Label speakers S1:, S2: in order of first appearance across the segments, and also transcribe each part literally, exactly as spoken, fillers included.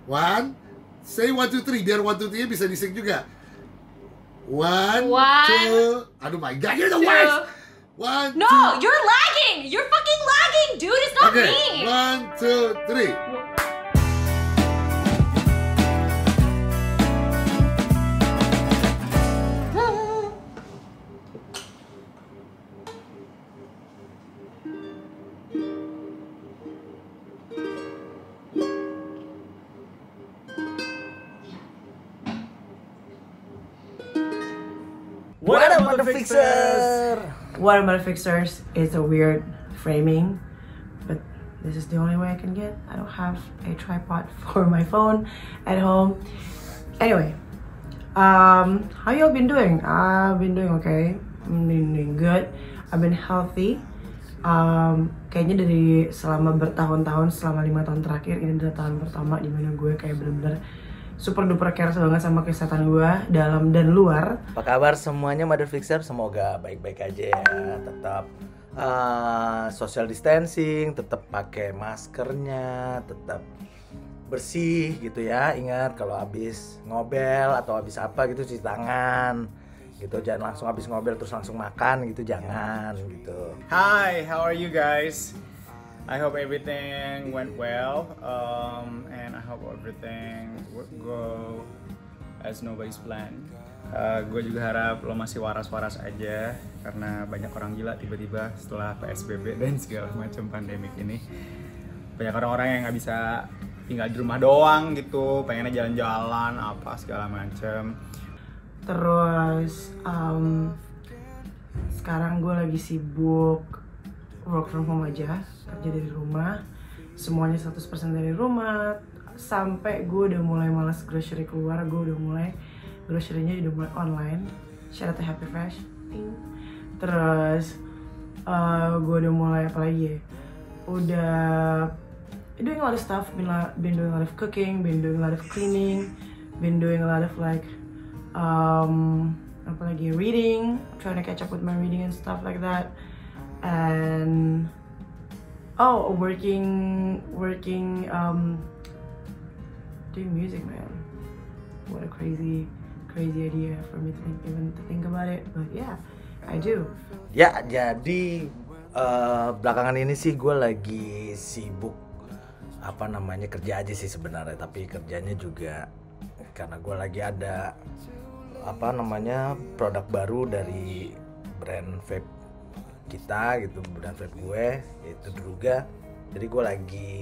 S1: One, say one two three biar one two three bisa dising juga. One,
S2: One
S1: two, aduh my god, you're the
S2: two.
S1: worst. One,
S2: No,
S1: two.
S2: you're lagging. You're fucking lagging, dude. It's not
S1: Okay,
S2: me.
S1: one, two, three.
S3: What up, Mother Fixer?
S4: What Mother Fixers is a weird framing, but this is the only way I can get. I don't have a tripod for my phone at home. Anyway, um, how y'all been doing? I've been doing okay. I'm been doing good. I've been healthy. Um, kayaknya dari selama bertahun-tahun, selama lima tahun terakhir, ini adalah tahun pertama dimana gue kayak bener-bener super duper care banget sama kesehatan gue dalam dan luar.
S3: Apa kabar semuanya Mother Fixer? Semoga baik-baik aja ya. Tetap uh, social distancing, tetap pakai maskernya, tetap bersih gitu ya. Ingat kalau habis ngobel atau habis apa gitu cuci tangan. Gitu, jangan langsung habis ngobel terus langsung makan gitu, jangan gitu.
S5: Hi, how are you guys? I hope everything went well, um, and I hope everything would go as nobody's plan. Uh, gue juga harap lo masih waras-waras aja, karena banyak orang gila tiba-tiba setelah P S B B dan segala macam pandemik ini. Banyak orang-orang yang nggak bisa tinggal di rumah doang gitu, pengennya jalan-jalan apa segala macam.
S4: Terus um, sekarang gue lagi sibuk work from home aja, kerja dari rumah, semuanya seratus persen dari rumah. Sampai gue udah mulai malas grocery keluar, gue udah mulai grocery-nya udah mulai online. Shout out to Happy Fresh. Terus uh, gue udah mulai apa lagi ya? Udah doing a lot of stuff, been, been doing a lot of cooking, been doing a lot of cleaning, been doing a lot of like um, apa lagi reading, trying to catch up with my reading and stuff like that. And oh, working, working, um, doing music, man. What a crazy, crazy idea for me to think, even to think about it. But yeah, I do.
S3: Ya, jadi uh, belakangan ini sih gue lagi sibuk apa namanya kerja aja sih sebenarnya, tapi kerjanya juga karena gue lagi ada apa namanya produk baru dari brand vape kita gitu, brand vape gue itu Druga. Jadi gue lagi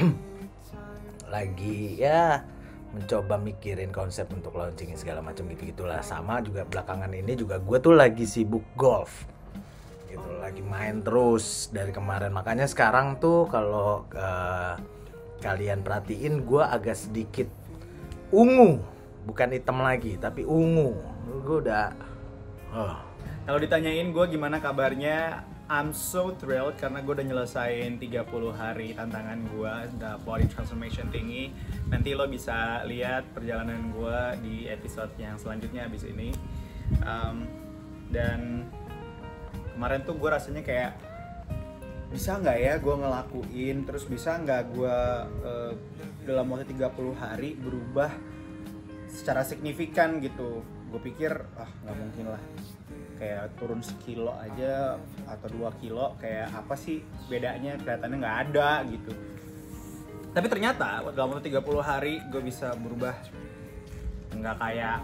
S3: lagi ya mencoba mikirin konsep untuk launching segala macam gitu gitulah. Sama juga belakangan ini juga gue tuh lagi sibuk golf gitu, lagi main terus dari kemarin. Makanya sekarang tuh kalau uh, kalian perhatiin gue agak sedikit ungu, bukan hitam lagi tapi ungu. Gue udah oh.
S5: Kalau ditanyain gue gimana kabarnya, I'm so thrilled karena gue udah nyelesain tiga puluh hari tantangan gue, The Body Transformation Thingy. Nanti lo bisa lihat perjalanan gue di episode yang selanjutnya abis ini. Um, dan kemarin tuh gue rasanya kayak, bisa nggak ya gue ngelakuin, terus bisa nggak gue uh, dalam waktu tiga puluh hari berubah secara signifikan gitu. Gue pikir, ah nggak mungkin lah, kayak turun sekilo aja atau dua kilo, kayak apa sih bedanya, kelihatannya nggak ada gitu. Tapi ternyata dalam waktu tiga puluh hari gue bisa berubah, nggak kayak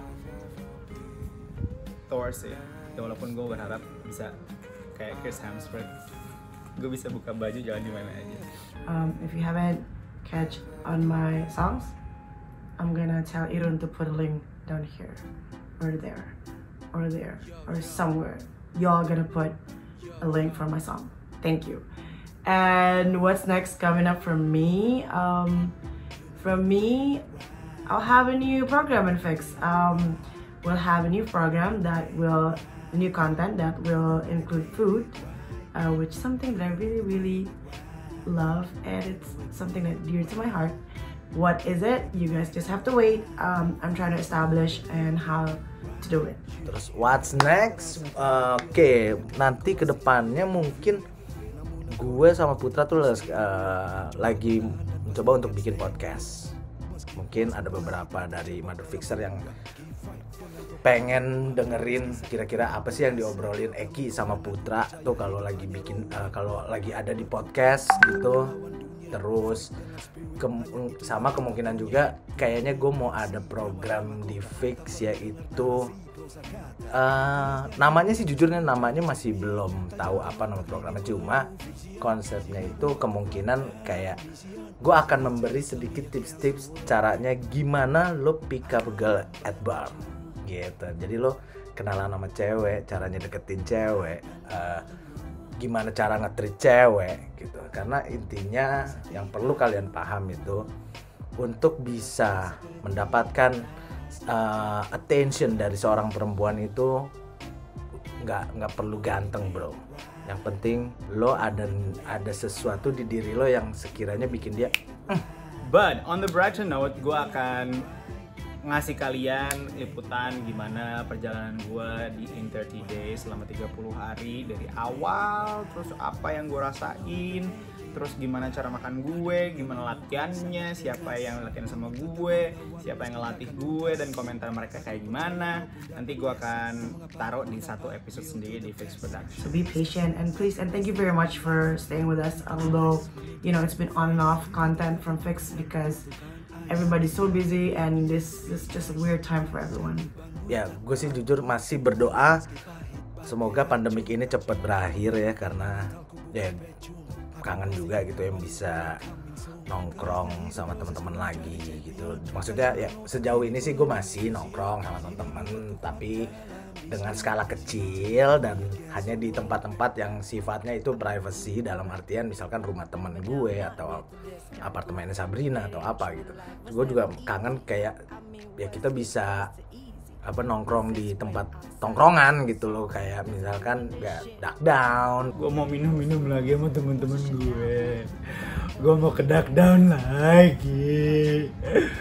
S5: Thor sih ya. Walaupun gue berharap bisa kayak Chris Hemsworth, gue bisa buka baju jalan di mana aja.
S4: Um, if you haven't catch on my songs, I'm gonna tell Irun to put a link down here or there or there or somewhere. Y'all gonna put a link for my song. Thank you. And what's next coming up from me? Um, from me, I'll have a new program in Fix. Um, we'll have a new program that will, new content that will include food, uh, which is something that I really, really love, and it's something that's dear to my heart. What is it? You guys just have to wait. Um, I'm trying to establish and how to do it.
S3: Terus what's next? Uh, Oke, okay. Nanti kedepannya mungkin gue sama Putra tuh uh, lagi mencoba untuk bikin podcast. mungkin ada beberapa dari Mother Fixer yang pengen dengerin kira-kira apa sih yang diobrolin Eki sama Putra tuh kalau lagi bikin uh, kalau lagi ada di podcast gitu. Terus ke, sama kemungkinan juga kayaknya gue mau ada program di Fix, yaitu uh, namanya sih jujurnya namanya masih belum tahu apa nama programnya, cuma konsepnya itu kemungkinan kayak gue akan memberi sedikit tips-tips caranya gimana lo pick up girl at bar gitu. Jadi lo kenalan sama cewek, caranya deketin cewek, uh, gimana cara nge-treat cewek gitu. Karena intinya yang perlu kalian paham itu untuk bisa mendapatkan uh, attention dari seorang perempuan itu nggak nggak perlu ganteng bro. Yang penting lo ada ada sesuatu di diri lo yang sekiranya bikin dia mm.
S5: But on the brighter note, gue akan ngasih kalian liputan gimana perjalanan gue di In thirty days selama tiga puluh hari dari awal, terus apa yang gue rasain, terus gimana cara makan gue, gimana latihannya, siapa yang latihan sama gue, siapa yang ngelatih gue, dan komentar mereka kayak gimana. Nanti gue akan taruh di satu episode sendiri di Fix Production.
S4: So be patient and please and thank you very much for staying with us, although you know it's been on and off content from Fix because everybody's so busy and this is just a weird time for everyone.
S3: Ya, gue sih jujur masih berdoa semoga pandemik ini cepat berakhir ya, karena ya kangen juga gitu yang bisa nongkrong sama teman-teman lagi gitu. Maksudnya ya sejauh ini sih gue masih nongkrong sama teman-teman, tapi dengan skala kecil dan hanya di tempat-tempat yang sifatnya itu privacy, dalam artian misalkan rumah temen gue atau apartemennya Sabrina atau apa gitu. Gue juga kangen kayak ya kita bisa apa nongkrong di tempat tongkrongan gitu loh, kayak misalkan gak duck down.
S5: Gue mau minum-minum lagi sama temen-temen gue. Gue mau ke duck down lagi.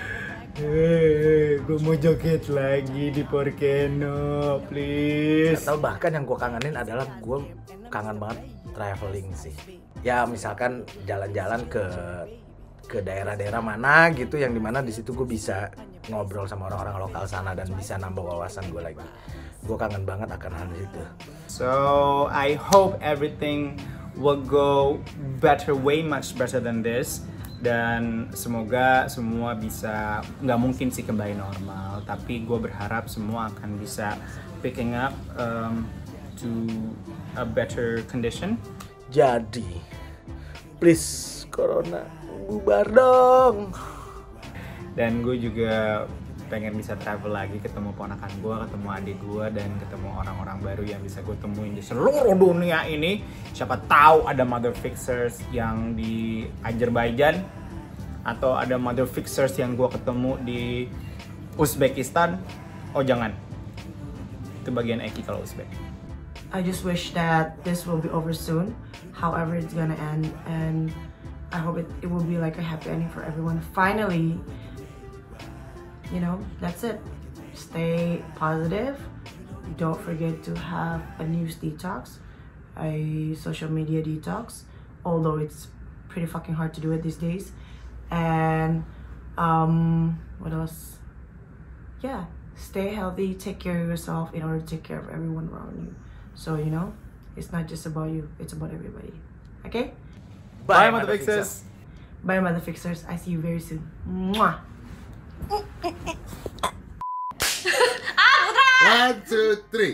S5: Gue mau joget lagi di Porkeno, please.
S3: Atau bahkan yang gue kangenin adalah gue kangen banget traveling sih. Ya misalkan jalan-jalan ke ke daerah-daerah mana gitu, yang dimana di situ gue bisa ngobrol sama orang-orang lokal sana dan bisa nambah wawasan gue lagi. Gue kangen banget akan hal itu.
S5: So I hope everything will go better, way much better than this. Dan semoga semua bisa, nggak mungkin sih kembali normal, tapi gue berharap semua akan bisa picking up um, to a better condition.
S3: Jadi please corona bubar dong.
S5: Dan gue juga pengen bisa travel lagi, ketemu ponakan gue, ketemu adik gue, dan ketemu orang-orang baru yang bisa gue temuin di seluruh dunia ini. Siapa tahu ada Mother Fixers yang di Azerbaijan, atau ada Mother Fixers yang gue ketemu di Uzbekistan. Oh jangan, itu bagian Eki kalau Uzbek.
S4: I just wish that this will be over soon, however it's gonna end, and I hope it, it will be like a happy ending for everyone. Finally, you know, that's it. Stay positive. Don't forget to have a news detox, a social media detox, although it's pretty fucking hard to do it these days. And um, what else? Yeah, stay healthy, take care of yourself in order to take care of everyone around you. So, you know, it's not just about you, it's about everybody. Okay?
S5: Bye, Bye Mother Fixers.
S4: Bye, Mother Fixers. I see you very soon. Mwah.
S2: Ah, Putra!
S1: One, two, three.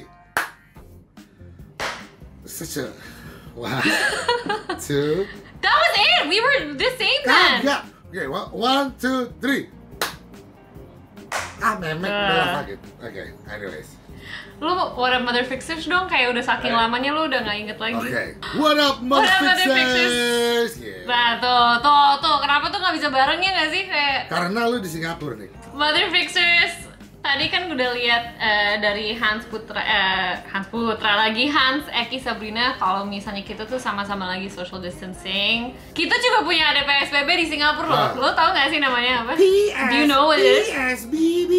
S1: Such a one, two.
S2: That was it! We were the same then!
S1: Kagak. Oke, okay, one, two, three. Ah, memek,
S2: Uh.
S1: udah fuck it. Oke, okay, anyways.
S2: Lu what up Mother Fixers dong? Kayak udah saking
S1: Right.
S2: lamanya lu udah gak inget lagi.
S1: Oke, okay. What up, Mother
S2: What up, Mother
S1: Fixers? Yeah.
S2: Nah tuh, tuh, tuh, kenapa tuh gak bisa bareng ya gak sih? Kayak
S1: Karena lu di Singapura nih.
S2: Mother Fixers, tadi kan udah lihat eh, dari Hans Putra, eh, Hans Putra lagi, Hans, Eki, Sabrina, kalau misalnya kita tuh sama-sama lagi social distancing. Kita juga punya ada P S B B di Singapura loh.
S1: Ah.
S2: Lo tau gak sih namanya apa? Do you know what it is?
S1: P S B B.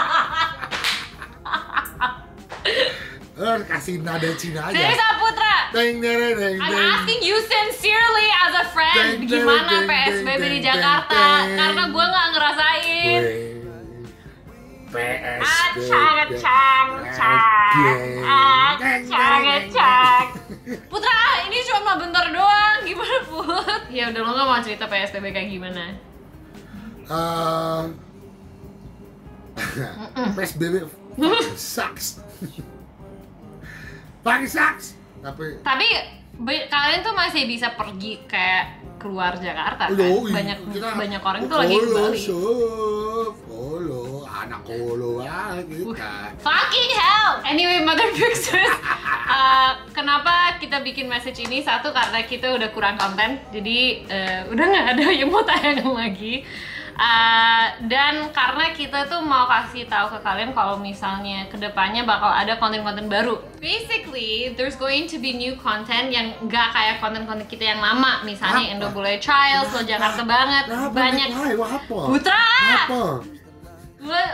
S1: Eh, kasih nada Cina aja.
S2: Dari Saputra.
S1: Deng, deng, deng,
S2: I'm
S1: deng.
S2: asking you sincerely as a friend,
S1: Deng, deng,
S2: gimana
S1: deng,
S2: P S B B
S1: deng,
S2: di
S1: deng,
S2: Jakarta?
S1: deng.
S2: Karena gue nggak ngerasain.
S1: P S B B.
S2: Acang, acang, acang, acang, acang. Putra, ini cuma bentar doang. Gimana, Put? Ya udah, lo nggak mau cerita P S B B kayak gimana?
S1: Uh, P S B B fucking sucks. Fucking sucks. Tapi
S2: Tapi be- kalian tuh masih bisa pergi kayak keluar Jakarta kan?
S1: Loh,
S2: Banyak
S1: kita-
S2: banyak orang tuh lagi ke
S1: Kolo,
S2: Bali.
S1: sob. Kolo, anak kolo banget kita.
S2: Fucking hell! Anyway, Mother Fixers, uh, kenapa kita bikin message ini? Satu, karena kita udah kurang konten, jadi uh, udah nggak ada yang mau tayang lagi. Uh, dan karena kita tuh mau kasih tahu ke kalian kalau misalnya kedepannya bakal ada konten-konten baru. Basically, there's going to be new content yang nggak kayak konten-konten kita yang lama. Misalnya
S1: Apa?
S2: Indo Bule Trials, lo Jakarta banget,
S1: Kenapa,
S2: banyak.
S1: Nek? Wah, apa?
S2: Putra!
S1: Apa?
S2: Gua-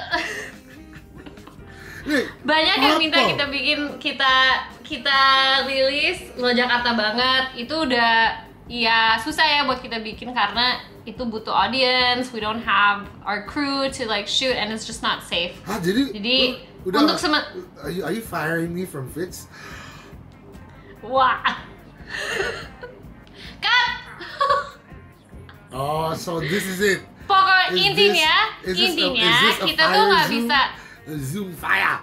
S1: Nih,
S2: banyak yang
S1: apa?
S2: minta kita bikin kita kita rilis lo Jakarta banget. Itu udah ya susah ya buat kita bikin karena itu butuh audience, we don't have our crew to like shoot and it's just not safe.
S1: Hah, jadi,
S2: Jadi,
S1: lu udah-
S2: untuk sema-
S1: are you, are you firing me from Fitz?
S2: Wah. Cut.
S1: Oh, so this is it.
S2: Pokoknya
S1: Is
S2: intinya,
S1: this- is this a-
S2: intinya
S1: is this a
S2: kita tuh
S1: fire
S2: nggak
S1: Zoom?
S2: bisa.
S1: A Zoom fire.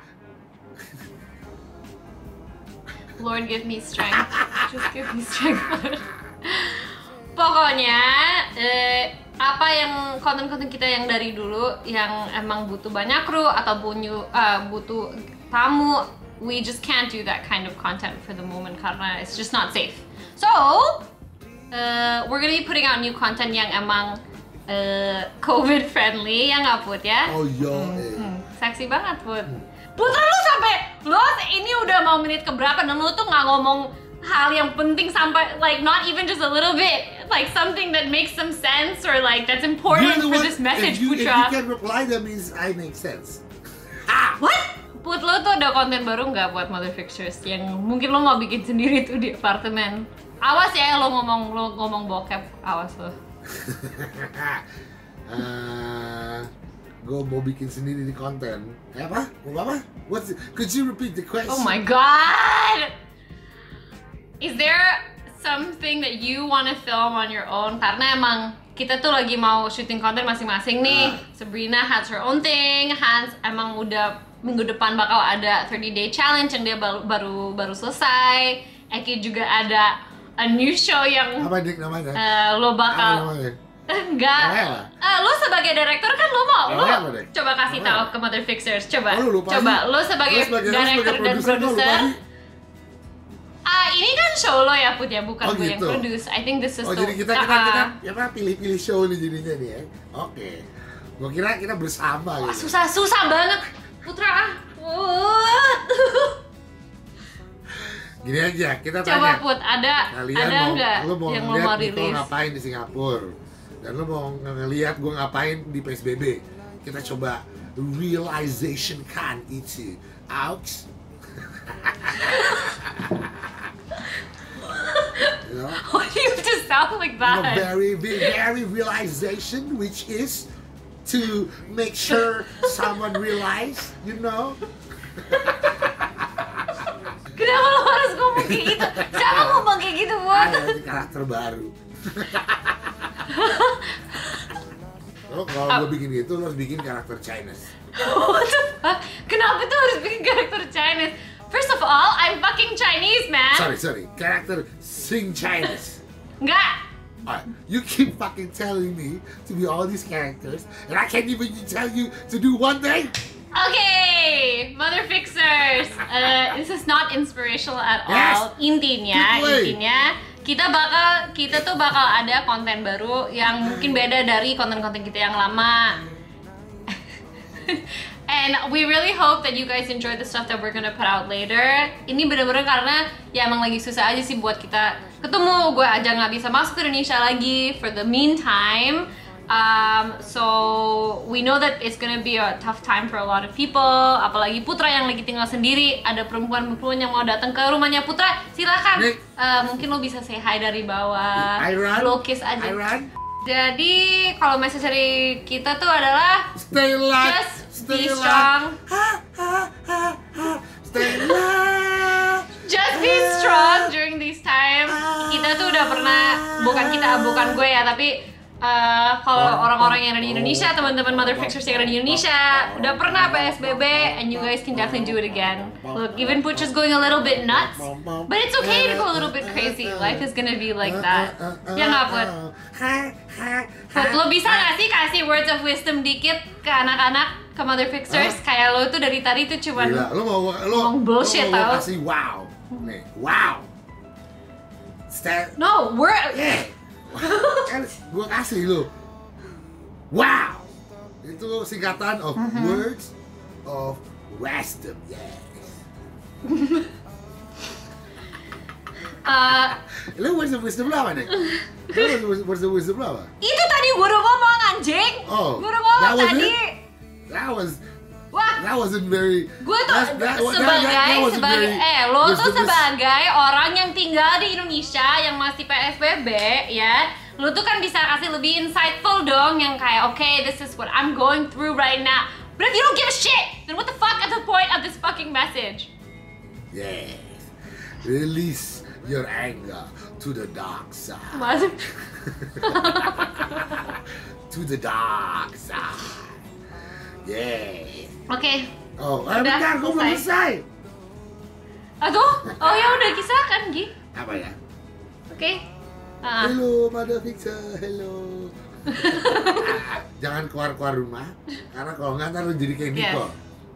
S2: Lord give me strength, just give me strength. Pokoknya eh, apa yang konten-konten kita yang dari dulu yang emang butuh banyak kru atau bunyu, uh, butuh tamu, we just can't do that kind of content for the moment karena it's just not safe. So uh, we're gonna be putting out new content yang emang uh, COVID friendly, ya nggak Put ya?
S1: Oh iya. eh.
S2: Hmm, seksi banget Put. Putra lu sampai lu ini udah mau menit keberapa dan lu tuh nggak ngomong hal yang penting sampai like not even just a little bit, like something that makes some sense or like that's important
S1: You know
S2: for
S1: what?
S2: this message,
S1: if you, if you
S2: Putra.
S1: can reply, that means I make sense.
S2: What? Put, lo tuh ada konten baru nggak buat Mother Fixtures yang mungkin lo mau bikin sendiri tuh di apartemen? Awas ya lo ngomong lo ngomong bokep, awas lo.
S1: uh, gue mau bikin sendiri di konten. Eh, apa? Mau apa? What's it? Could you repeat the question?
S2: Oh my god! Is there something that you want to film on your own? Karena emang kita tuh lagi mau syuting konten masing-masing nih.
S1: Ah.
S2: Sabrina has her own thing. Hans emang udah minggu depan bakal ada thirty day challenge yang dia baru baru, baru selesai. Eki juga ada a new show yang
S1: Apa dik namanya?
S2: eh, lo
S1: Apa
S2: bakal
S1: namanya?
S2: enggak.
S1: Apa?
S2: Eh, lo sebagai direktur kan lo mau lo
S1: Apa, Dek?
S2: coba kasih
S1: Apa?
S2: tahu ke Mother Fixers. Coba.
S1: Oh, lu lupa
S2: coba
S1: sih.
S2: lo sebagai,
S1: Lu sebagai, lu
S2: direktur
S1: sebagai
S2: dan
S1: produser, lu lupa
S2: produser.
S1: sih.
S2: Ah, ini kan show lo ya Put ya, bukan
S1: Oh,
S2: gue yang
S1: gitu.
S2: produce. I think this is
S1: Oh
S2: the
S1: jadi kita kita
S2: Ah,
S1: kita
S2: ah.
S1: ya apa pilih-pilih show nih jadinya nih ya. Oke. Gua kira kita bersama
S2: Wah,
S1: gitu.
S2: susah susah banget Putra. ah. What?
S1: Gini aja, kita
S2: Coba
S1: tanya.
S2: Put, ada
S1: Kalian
S2: ada
S1: mau,
S2: nggak
S1: lu mau
S2: yang lo mau
S1: ngeliat Nicole
S2: rilis?
S1: ngapain di Singapura dan lu mau ng- ngeliat gue ngapain di P S B B. Kita coba realization kan itu. Ouch. You know?
S2: Why do you have to sound like
S1: A
S2: that?
S1: very, very, very realization, which is to make sure someone realize, you know.
S2: Kenapa lo harus ngomong kayak gitu? Siapa ngomong kayak gitu, Put?
S1: Ada nanti karakter baru. Lo kalau gue bikin gitu, lo harus bikin karakter Chinese.
S2: What the fuck? Kenapa tuh harus bikin karakter Chinese? First of all, I'm fucking Chinese, man.
S1: Sorry, sorry, karakter Sing Chinese.
S2: Enggak.
S1: Alright, you keep fucking telling me to be all these characters, and I can't even tell you to do one thing.
S2: Okay, Mother Fixers. Uh, this is not inspirational at
S1: Yes.
S2: all. Intinya,
S1: Good way.
S2: intinya kita bakal kita tuh bakal ada konten baru yang mungkin beda dari konten-konten kita yang lama. And we really hope that you guys enjoy the stuff that we're gonna put out later. Ini bener-bener karena ya emang lagi susah aja sih buat kita ketemu. Gue aja nggak bisa masuk ke Indonesia lagi for the meantime. Um, so we know that it's gonna be a tough time for a lot of people. Apalagi Putra yang lagi tinggal sendiri. Ada perempuan-perempuan yang mau datang ke rumahnya Putra. Silakan. Uh, mungkin lo bisa say hi dari bawah.
S1: I run.
S2: Lo kiss aja.
S1: I run.
S2: Jadi kalau message dari kita tuh adalah
S1: Stay alive.
S2: just
S1: Stay
S2: be
S1: alive.
S2: strong.
S1: Ha, ha, ha, ha. Stay alive.
S2: Just be strong during these times. Kita tuh udah pernah, bukan kita, bukan gue ya, tapi uh, kalau orang-orang yang ada di Indonesia, teman-teman Mother Fixers yang ada di Indonesia, udah pernah P S B B, and you guys can definitely do it again. Look, even Putra's going a little bit nuts, but it's okay to go a little bit crazy. Life is gonna be like that. Ya nggak, Put? Put, lo bisa nggak sih kasih words of wisdom dikit ke anak-anak, ke Mother Fixers? Kayak lo tuh dari tadi tuh cuman
S1: Gila, lo mau lo,
S2: ngomong bullshit,
S1: lo mau
S2: tau?
S1: kasih wow. Nih, wow. Stay.
S2: No, we're
S1: Yeah. Kan gue kasih lu. Wow. Itu singkatan of
S2: Mm-hmm.
S1: words of wisdom. Yes.
S2: uh,
S1: Lu words of wisdom lu apa nih? Lu words- words of wisdom lu apa?
S2: itu tadi gue udah ngomong anjing.
S1: Oh,
S2: Gue udah ngomong
S1: that was
S2: tadi.
S1: it? That was
S2: Wah,
S1: that wasn't very.
S2: gue tuh
S1: that's- that- that-
S2: sebagai
S1: that- that wasn't
S2: sebagai
S1: very
S2: eh lo tuh
S1: wisdom-
S2: sebagai orang yang tinggal di Indonesia yang masih P S B B ya, lo tuh kan bisa kasih lebih insightful dong, yang kayak okay, this is what I'm going through right now. But if you don't give a shit, then what the fuck is the point of this fucking message?
S1: Yes. Release your anger to the dark side.
S2: Mas-
S1: To the dark side. Yes.
S2: Oke,
S1: Oh, eh,
S2: Udah,
S1: bentar, gue belum
S2: selesai.
S1: selesai.
S2: aduh, oh ya udah kisahkan Gi,
S1: Apa ya?
S2: oke. Ah.
S1: Hello, Mother Fixer, hello. Jangan keluar-keluar rumah, karena kalau nggak ntar lu jadi kayak
S2: Yes.
S1: Nicole.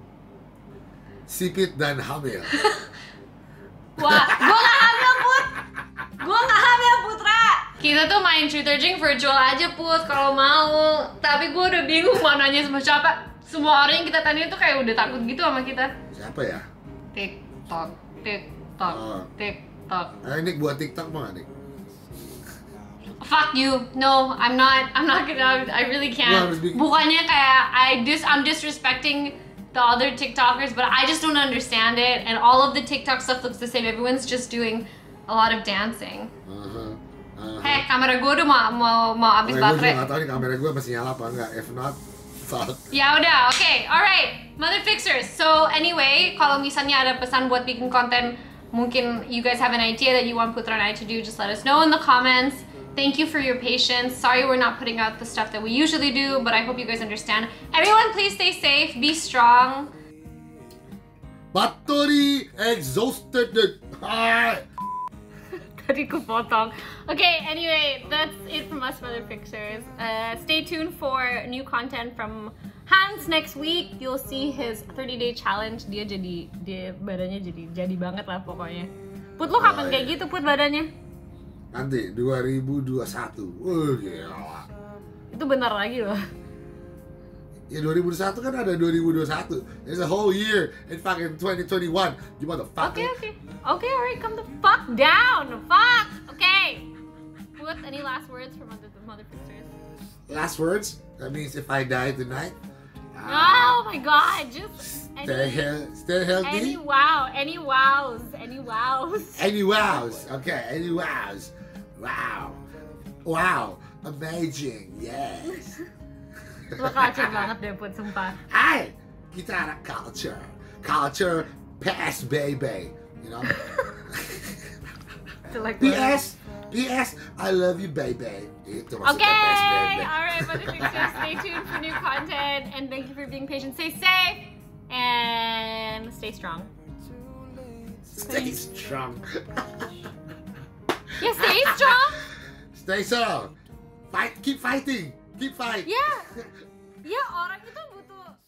S1: Sipit dan hamil.
S2: Wah, gue gak hamil, Put. Gue gak hamil, Putra. Kita tuh main Truth or Drink virtual aja, Put, kalau mau. Tapi gue udah bingung mau nanya sama siapa. Semua orang yang kita tanya tuh kayak udah takut gitu sama kita.
S1: Siapa ya?
S2: TikTok, TikTok,
S1: Oh.
S2: TikTok.
S1: Nah, ini buat TikTok mau nggak, Nik?
S2: Fuck you. No, I'm not. I'm not gonna. I really
S1: Lu
S2: can't.
S1: harus bikin-
S2: Bukannya kayak I dis I'm disrespecting the other TikTokers, but I just don't understand it. And all of the TikTok stuff looks the same. Everyone's just doing a lot of dancing.
S1: Uh-huh. Uh-huh.
S2: Heh, kamera gue udah mau mau mau habis
S1: Gue juga
S2: baterai.
S1: nggak tahu nih kamera gue masih nyala apa enggak. If not, fuck.
S2: Ya udah, oke, alright, Mother Fixers. So anyway, kalau misalnya ada pesan buat bikin konten, mungkin you guys have an idea that you want Putra and I to do, just let us know in the comments. Thank you for your patience. Sorry we're not putting out the stuff that we usually do, but I hope you guys understand. Everyone, please stay safe, be strong.
S1: Battery exhausted. Ah.
S2: Tadi kepotong. Okay, anyway, that's it from us, Mother Fixers. Uh, stay tuned for new content from Hans next week. You'll see his thirty day challenge. Dia jadi, dia badannya jadi jadi banget lah pokoknya. Put, lu kapan
S1: Oh,
S2: kayak
S1: iya.
S2: gitu, Put, badannya?
S1: Nanti dua ribu dua puluh satu. Wah, gila.
S2: Itu bentar lagi loh.
S1: Ya dua ribu dua puluh satu kan ada dua ribu dua puluh satu. There's a whole year in fucking twenty twenty-one. You motherfucker.
S2: Okay, okay. Okay, alright, come the fuck down. Fuck. Okay. Put, any last words from Mother, Mother Fixers?
S1: Last words. That means if I die tonight.
S2: Oh my god, just
S1: Stay,
S2: any,
S1: he- stay healthy.
S2: any wow, any wows, any wows.
S1: Any wows. Okay, any wows. Wow. Wow. Amazing. Yes.
S2: Lo culture banget deh, Put, sumpah.
S1: Hey, kita anak culture. Culture P S B B. You know?
S2: To like
S1: P S. P S. I love you, baby. Itu maksudnya
S2: Okay,
S1: P S B B.
S2: alright, Mother Fixers, stay tuned for new content, and thank you for being patient. Stay safe, and stay strong.
S1: Stay strong.
S2: Yeah, stay strong.
S1: Stay strong. Fight. Keep fighting. Keep fighting.
S2: Ya, ya orang itu butuh